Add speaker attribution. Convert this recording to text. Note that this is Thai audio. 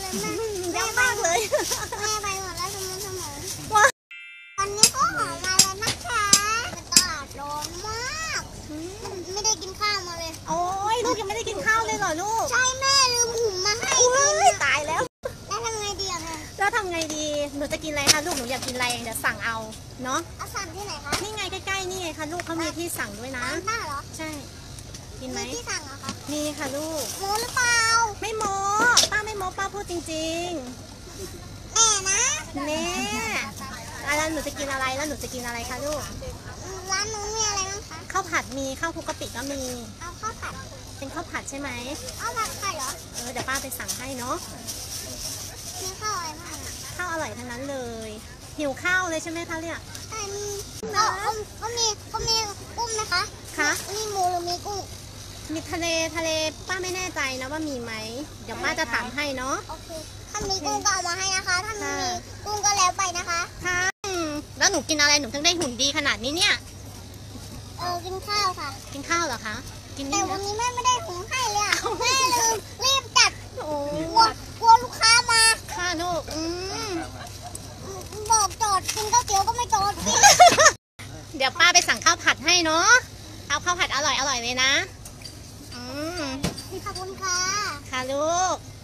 Speaker 1: เยอะมากเลย
Speaker 2: แม่ไปหมดแล้วสมอง
Speaker 1: ว้า
Speaker 2: ตอนนี้ก็หอมมาแล้วนะคะมันตลาดร้อนมากไม่ได้กินข้าวมาเลย
Speaker 1: โอ้ยลูกยังไม่ได้กินข้าวเลยเหรอลูก
Speaker 2: ใช่แม่ลืมหุงมาให้
Speaker 1: ตายแล้ว
Speaker 2: แล้วทำไงดีอะแม่
Speaker 1: แล้วทำไงดีหนูจะกินอะไรคะลูกหนูอยากกินอะไรเดี๋ยวสั่งเอาเนาะ
Speaker 2: เอาสั่งที่ไหนคะ
Speaker 1: นี่ไงใกล้ๆนี่ไงคะลูกเขามีที่สั่งด้วยนะ
Speaker 2: ป้าเหรอ
Speaker 1: ใช่กินไหม
Speaker 2: ที่สั่งเหรอคะ
Speaker 1: มีค่ะลูก
Speaker 2: โมหรือเปล่า
Speaker 1: ไม่โมป้าไม่โมป้าพูดจริง
Speaker 2: ๆแม่นะ
Speaker 1: แม่แล้วหนูจะกินอะไรแล้วหนูจะกินอะไรคะลูก
Speaker 2: ร้านนู้นมีอะไรบ้างคะ
Speaker 1: ข้าวผัดมีข้าวคลุกกะปิก็มี
Speaker 2: เอาข้าวผัด
Speaker 1: เป็นข้าวผัดใช่ไหม
Speaker 2: เอาผัดไข่เหรอ
Speaker 1: เดี๋ยวป้าไปสั่งให้เนาะ
Speaker 2: มีข้าวอะไรบ้าง
Speaker 1: ข้าวอร่อยทั้งนั้นเลยหิวข้าวเลยใช่ไหมคะเนี่ย
Speaker 2: ใช่ก็มีกุ้งไหมคะ
Speaker 1: คะ
Speaker 2: มีหมูหรือมีกุ้ง
Speaker 1: มีทะเลป้าไม่แน่ใจนะว่ามีไหมเดี๋ยวป้าจะถามให้เนาะ
Speaker 2: โอเคถ้ามีกุ้งก็เอามาให้นะคะถ้าไม่มีกุ้งก็แล้วไปนะคะ
Speaker 1: ค่ะแล้วหนูกินอะไรหนูถึงได้หุ่นดีขนาดนี้เนี่ย
Speaker 2: กินข้าวค่ะ
Speaker 1: กินข้าวเหรอคะกิน
Speaker 2: แต่วันนี้แม่ไม่ได้หุงให้เลยอ่ะแม่ลืมรีบจัด
Speaker 1: โอ้
Speaker 2: กลัวลูกค้ามา
Speaker 1: ค่ะลูก
Speaker 2: บอกจอดกินก๋วยเตี๋ยวก็ไม่จอด
Speaker 1: เดี๋ยวป้าไปสั่งข้าวผัดให้เนาะเอาข้าวผัดอร่อยเลยนะ
Speaker 2: ขอบคุณค่ะ
Speaker 1: ค่ะลูก